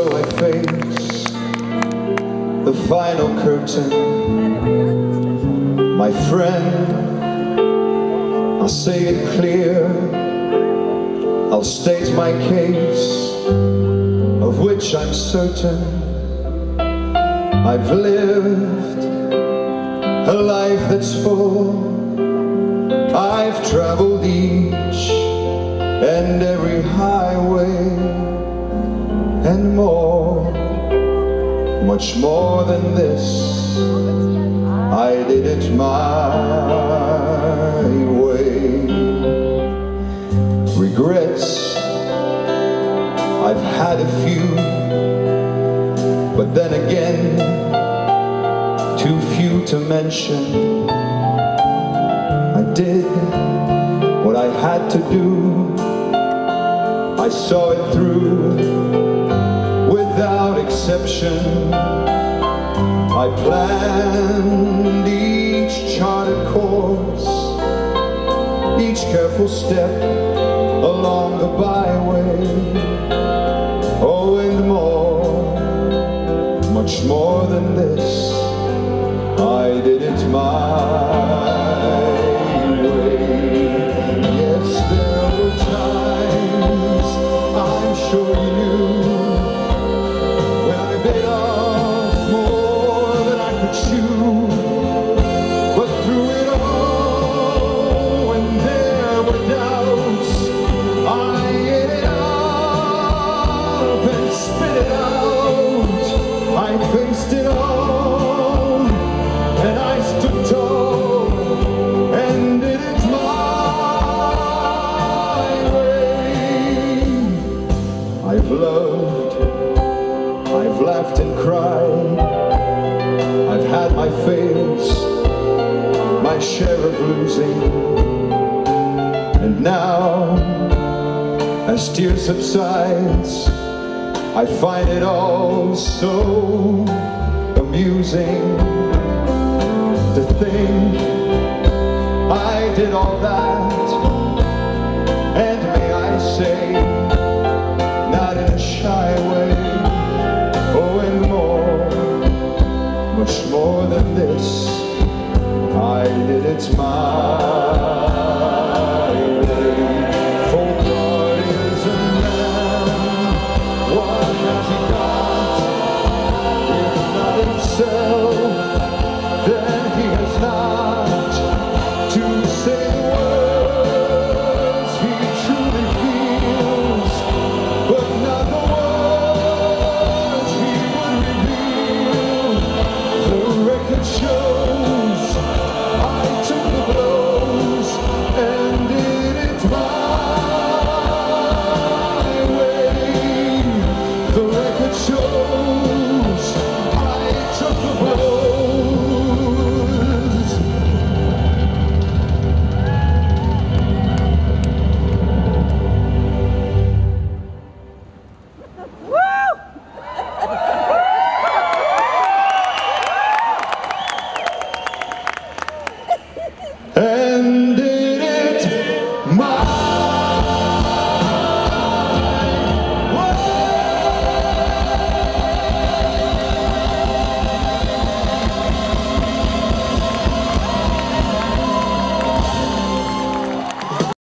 I face the final curtain. My friend, I'll say it clear, I'll state my case, of which I'm certain. I've lived a life that's full. I've traveled each and every highway and more, much more than this. I did it my way. Regrets, I've had a few, but then again, too few to mention. I did what I had to do. I saw it through without exception. I planned each charted course, each careful step along the byway. Oh, and more, much more than this, I did it my way. Yes, there were times, I'm sure you knew, when I bit off more than I could chew. But through it all, when there were doubts, I ate it up and spit it out. I faced it all, and I stood tall and did it my way. I've loved, I've laughed and cried, I've had my fails, my share of losing. And now, as tears subsides, I find it all so amusing to think I did all that